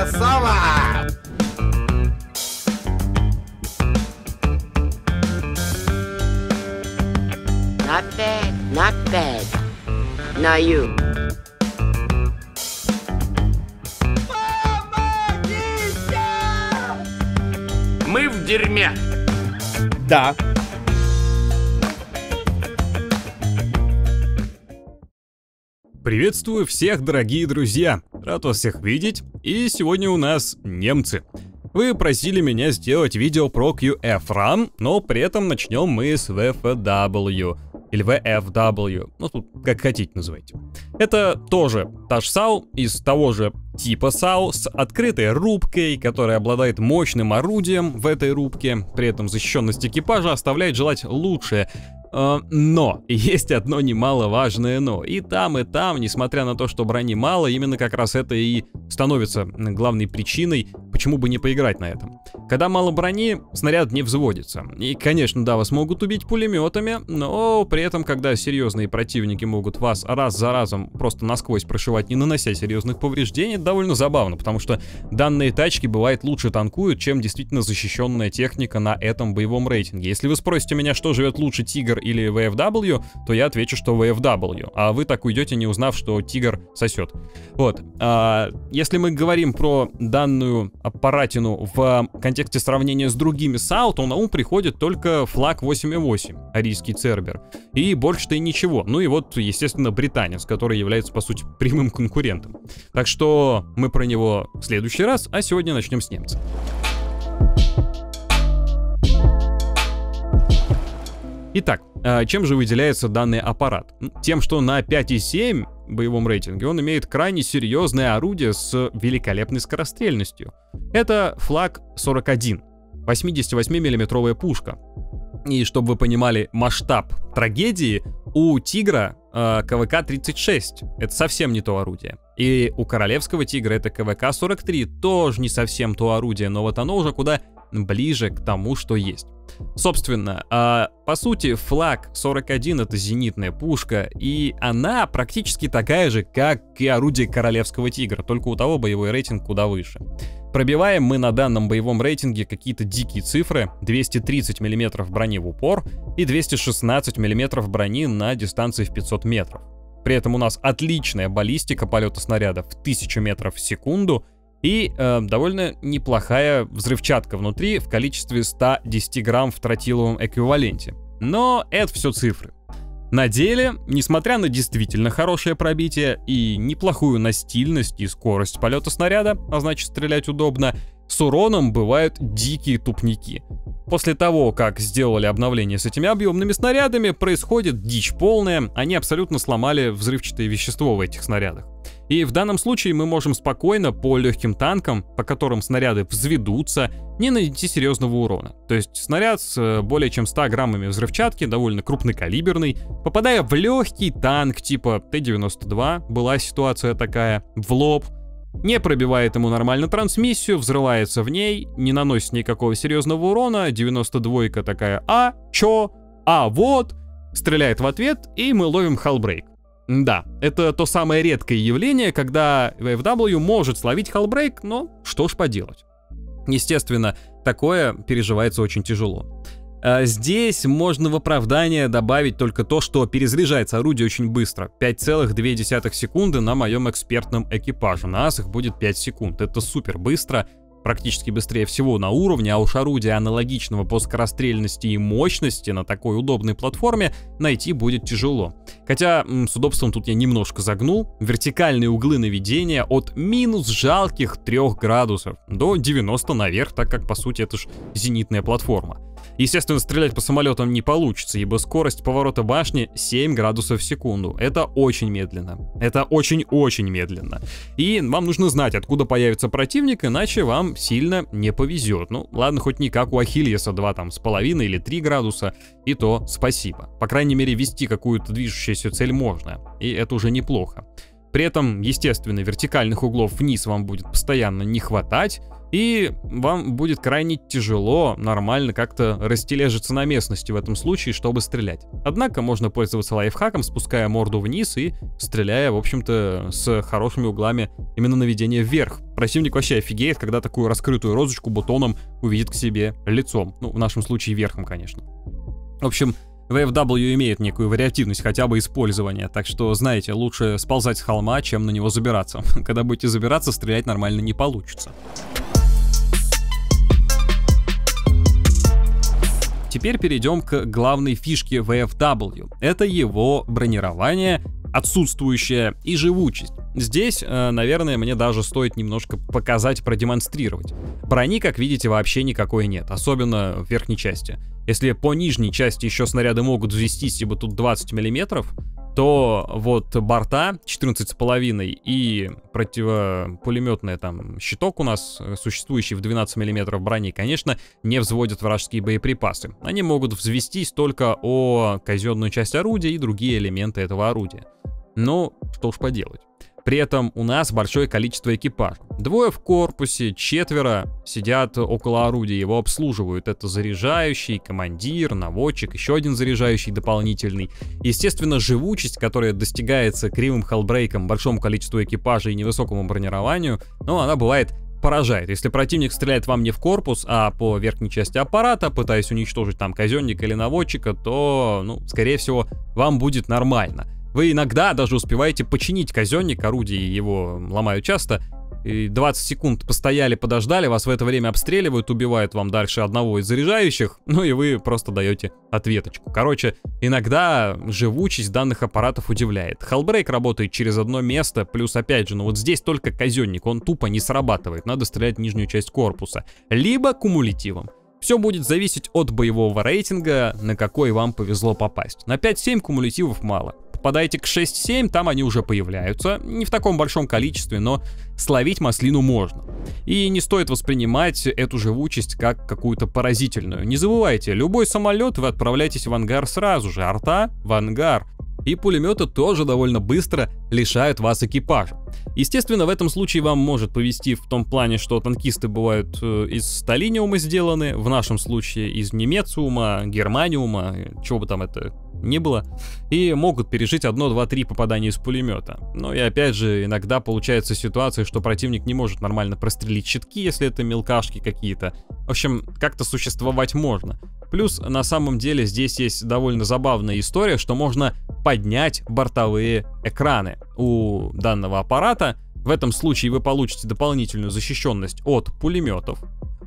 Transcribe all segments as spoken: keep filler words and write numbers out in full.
красава! Not bad, not bad. Now you. Мы в дерьме. Да. Приветствую всех, дорогие друзья! Рад вас всех видеть, и сегодня у нас немцы. Вы просили меня сделать видео про кью эф рам, но при этом начнем мы с ви эф дабл ю, или ви эф дабл ю, ну тут как хотите называйте. Это тоже та же САУ, из того же типа САУ, с открытой рубкой, которая обладает мощным орудием в этой рубке, при этом защищенность экипажа оставляет желать лучшее. Но есть одно немаловажное но. И там, и там, несмотря на то, что брони мало, именно как раз это и становится главной причиной, почему бы не поиграть на этом. Когда мало брони, снаряд не взводится. И, конечно, да, вас могут убить пулеметами, но при этом, когда серьезные противники могут вас раз за разом просто насквозь прошивать, не нанося серьезных повреждений, это довольно забавно, потому что данные тачки, бывает, лучше танкуют, чем действительно защищенная техника на этом боевом рейтинге. Если вы спросите меня, что живет лучше, Тигр или ви эф дабл ю, то я отвечу, что ви эф дабл ю, а вы так уйдете, не узнав, что Тигр сосет. Вот. А, если мы говорим про данную аппаратину в контексте сравнения с другими САУ, то на ум приходит только флаг восемь восемь, арийский Цербер, и больше-то и ничего. Ну и вот, естественно, британец, который является, по сути, прямым конкурентом. Так что мы про него в следующий раз, а сегодня начнем с немца. Итак, чем же выделяется данный аппарат? Тем, что на пять и семь боевом рейтинге он имеет крайне серьезное орудие с великолепной скорострельностью. Это флаг сорок один, восьмидесятивосьмимиллиметровая пушка. И чтобы вы понимали масштаб трагедии, у Тигра э, ка вэ ка тридцать шесть, это совсем не то орудие. И у королевского Тигра это ка вэ ка сорок три, тоже не совсем то орудие, но вот оно уже куда ближе к тому, что есть. Собственно, э, по сути, флаг сорок один это зенитная пушка, и она практически такая же, как и орудие королевского Тигра, только у того боевой рейтинг куда выше. Пробиваем мы на данном боевом рейтинге какие-то дикие цифры: двести тридцать миллиметров брони в упор и двести шестнадцать миллиметров брони на дистанции в пятьсот метров. При этом у нас отличная баллистика полета снаряда в тысячу метров в секунду и э, довольно неплохая взрывчатка внутри в количестве ста десяти грамм в тротиловом эквиваленте. Но это все цифры. На деле, несмотря на действительно хорошее пробитие и неплохую настильность и скорость полета снаряда, а значит стрелять удобно, с уроном бывают дикие тупники. После того, как сделали обновление с этими объемными снарядами, происходит дичь полная, они абсолютно сломали взрывчатое вещество в этих снарядах. И в данном случае мы можем спокойно по легким танкам, по которым снаряды взведутся, не нанести серьезного урона. То есть снаряд с более чем ста граммами взрывчатки, довольно крупнокалиберный, попадая в легкий танк типа тэ девяносто два, была ситуация такая, в лоб, не пробивает ему нормально трансмиссию, взрывается в ней, не наносит никакого серьезного урона, девяносто двойка такая: а, чё, а, вот, стреляет в ответ, и мы ловим халлбрейк. Да, это то самое редкое явление, когда ви эф дабл ю может словить халлбрейк, но что ж поделать. Естественно, такое переживается очень тяжело. А здесь можно в оправдание добавить только то, что перезаряжается орудие очень быстро. пять целых две десятых секунды на моем экспертном экипаже. На ас их будет пять секунд. Это супер быстро, практически быстрее всего на уровне, а уж орудия аналогичного по скорострельности и мощности на такой удобной платформе найти будет тяжело. Хотя с удобством тут я немножко загнул. Вертикальные углы наведения от минус жалких трёх градусов до девяноста наверх, так как по сути это ж зенитная платформа. Естественно, стрелять по самолетам не получится, ибо скорость поворота башни семь градусов в секунду. Это очень медленно. Это очень-очень медленно. И вам нужно знать, откуда появится противник, иначе вам сильно не повезет. Ну, ладно, хоть не как у Ахиллеса два там с половиной или три градуса, и то спасибо. По крайней мере, вести какую-то движущуюся цель можно, и это уже неплохо. При этом, естественно, вертикальных углов вниз вам будет постоянно не хватать, и вам будет крайне тяжело нормально как-то растележиться на местности в этом случае, чтобы стрелять. Однако можно пользоваться лайфхаком, спуская морду вниз и стреляя, в общем-то, с хорошими углами именно наведения вверх. Противник вообще офигеет, когда такую раскрытую розочку бутоном увидит к себе лицом. Ну, в нашем случае верхом, конечно. В общем, ви эф дабл ю имеет некую вариативность хотя бы использования, так что, знаете, лучше сползать с холма, чем на него забираться. Когда будете забираться, стрелять нормально не получится. Теперь перейдем к главной фишке ви эф дабл ю. Это его бронирование, отсутствующее, и живучесть. Здесь, э, наверное, мне даже стоит немножко показать, продемонстрировать. Брони, как видите, вообще никакой нет, особенно в верхней части. Если по нижней части еще снаряды могут взвестись, ибо тут двадцать миллиметров, то вот борта четырнадцать с половиной и противопулеметный там щиток у нас, существующий в двенадцать миллиметров брони, конечно, не взводят вражеские боеприпасы. Они могут взвестись только о казенную часть орудия и другие элементы этого орудия. Но что уж поделать. При этом у нас большое количество экипажа. Двое в корпусе, четверо сидят около орудия, его обслуживают. Это заряжающий, командир, наводчик, еще один заряжающий дополнительный. Естественно, живучесть, которая достигается кривым хеллбрейком, большому количеству экипажа и невысокому бронированию, но она бывает поражает. Если противник стреляет вам не в корпус, а по верхней части аппарата, пытаясь уничтожить там казенника или наводчика, то, ну, скорее всего, вам будет нормально. Вы иногда даже успеваете починить казенник, орудие его ломают часто, и двадцать секунд постояли, подождали, вас в это время обстреливают, убивают вам дальше одного из заряжающих, ну и вы просто даете ответочку. Короче, иногда живучесть данных аппаратов удивляет. Хеллбрейк работает через одно место, плюс опять же, ну вот здесь только казенник, он тупо не срабатывает, надо стрелять в нижнюю часть корпуса, либо кумулятивом. Все будет зависеть от боевого рейтинга, на какой вам повезло попасть. На пять-семь кумулятивов мало. Попадаете к шесть-семь, там они уже появляются, не в таком большом количестве, но словить маслину можно. И не стоит воспринимать эту живучесть как какую-то поразительную. Не забывайте, любой самолет вы отправляетесь в ангар сразу же, арта в ангар. И пулеметы тоже довольно быстро лишают вас экипажа. Естественно, в этом случае вам может повезти в том плане, что танкисты бывают из сталиниума сделаны, в нашем случае из немециума, германиума, чего бы там это ни было, и могут пережить одно, два, три попадания из пулемета. Ну и опять же, иногда получается ситуация, что противник не может нормально прострелить щитки, если это мелкашки какие-то. В общем, как-то существовать можно. Плюс, на самом деле, здесь есть довольно забавная история, что можно поднять бортовые экраны у данного аппарата. В этом случае вы получите дополнительную защищенность от пулеметов.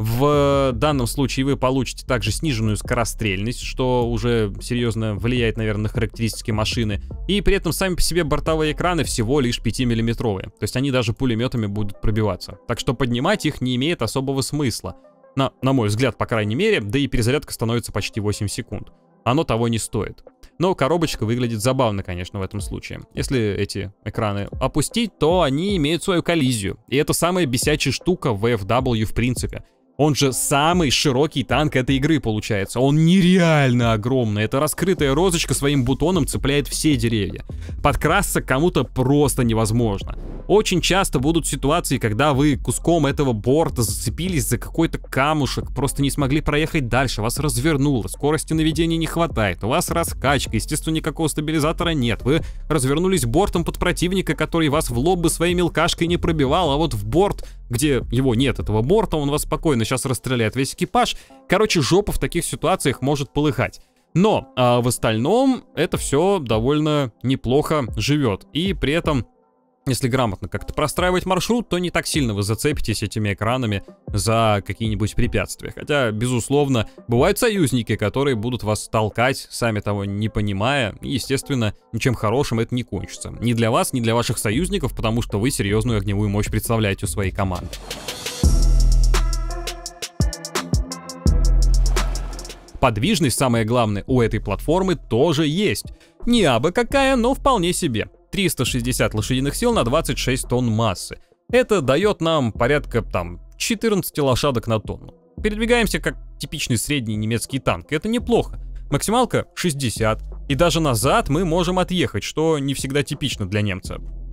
В данном случае вы получите также сниженную скорострельность, что уже серьезно влияет, наверное, на характеристики машины. И при этом сами по себе бортовые экраны всего лишь пятимиллиметровые. То есть они даже пулеметами будут пробиваться. Так что поднимать их не имеет особого смысла. На, на мой взгляд, по крайней мере, да и перезарядка становится почти восемь секунд. Оно того не стоит. Но коробочка выглядит забавно, конечно, в этом случае. Если эти экраны опустить, то они имеют свою коллизию. И это самая бесячая штука в ви эф дабл ю в принципе. Он же самый широкий танк этой игры получается. Он нереально огромный. Эта раскрытая розочка своим бутоном цепляет все деревья. Подкрасться к кому-то просто невозможно. Очень часто будут ситуации, когда вы куском этого борта зацепились за какой-то камушек, просто не смогли проехать дальше, вас развернуло, скорости наведения не хватает, у вас раскачка, естественно, никакого стабилизатора нет. Вы развернулись бортом под противника, который вас в лоб бы своей мелкашкой не пробивал, а вот в борт, где его нет, этого борта, он вас спокойно сейчас расстреляет весь экипаж. Короче, жопа в таких ситуациях может полыхать. Но а в остальном это все довольно неплохо живет. И при этом, если грамотно как-то простраивать маршрут, то не так сильно вы зацепитесь этими экранами за какие-нибудь препятствия. Хотя, безусловно, бывают союзники, которые будут вас толкать, сами того не понимая. И, естественно, ничем хорошим это не кончится. Ни для вас, ни для ваших союзников, потому что вы серьезную огневую мощь представляете у своей команды. Подвижность, самое главное, у этой платформы тоже есть. Не абы какая, но вполне себе. триста шестьдесят лошадиных сил на двадцать шесть тонн массы. Это дает нам порядка там четырнадцать лошадок на тонну. Передвигаемся как типичный средний немецкий танк. Это неплохо. Максималка шестьдесят. И даже назад мы можем отъехать, что не всегда типично для немца.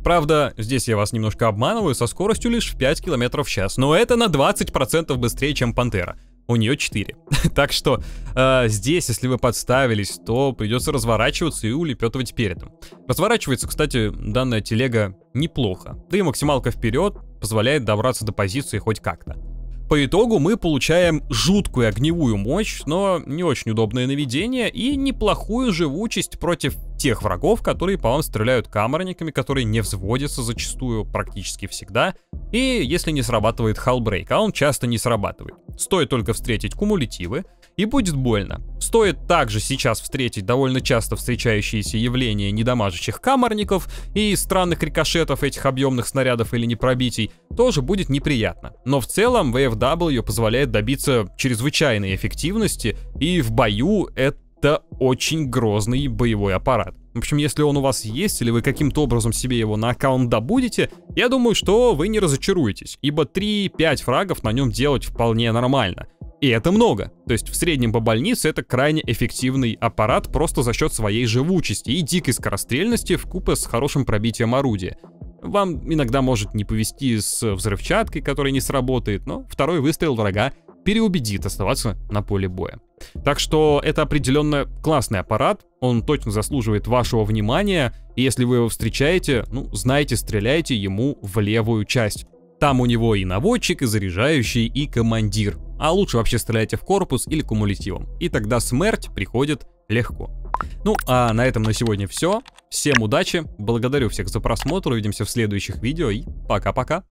Правда, здесь я вас немножко обманываю, со скоростью лишь в пять километров в час, но это на двадцать процентов быстрее, чем Пантера. У нее четыре. Так что э, здесь, если вы подставились, то придется разворачиваться и улепетывать передом. Разворачивается, кстати, данная телега неплохо. Да и максималка вперед позволяет добраться до позиции хоть как-то. По итогу мы получаем жуткую огневую мощь, но не очень удобное наведение и неплохую живучесть против тех врагов, которые по вам стреляют камерниками, которые не взводятся зачастую, практически всегда. И если не срабатывает Hullbreak, а он часто не срабатывает. Стоит только встретить кумулятивы, и будет больно. Стоит также сейчас встретить довольно часто встречающиеся явления недамажащих камерников и странных рикошетов этих объемных снарядов или непробитий, тоже будет неприятно. Но в целом ви эф дабл ю позволяет добиться чрезвычайной эффективности, и в бою это очень грозный боевой аппарат. В общем, если он у вас есть, или вы каким-то образом себе его на аккаунт добудете, я думаю, что вы не разочаруетесь, ибо три-пять фрагов на нем делать вполне нормально. И это много. То есть в среднем по больнице это крайне эффективный аппарат просто за счет своей живучести и дикой скорострельности вкупе с хорошим пробитием орудия. Вам иногда может не повезти с взрывчаткой, которая не сработает, но второй выстрел врага переубедит оставаться на поле боя. Так что это определенно классный аппарат, он точно заслуживает вашего внимания, и если вы его встречаете, ну, знайте, стреляйте ему в левую часть. Там у него и наводчик, и заряжающий, и командир. А лучше вообще стреляйте в корпус или кумулятивом. И тогда смерть приходит легко. Ну, а на этом на сегодня все. Всем удачи, благодарю всех за просмотр, увидимся в следующих видео и пока-пока.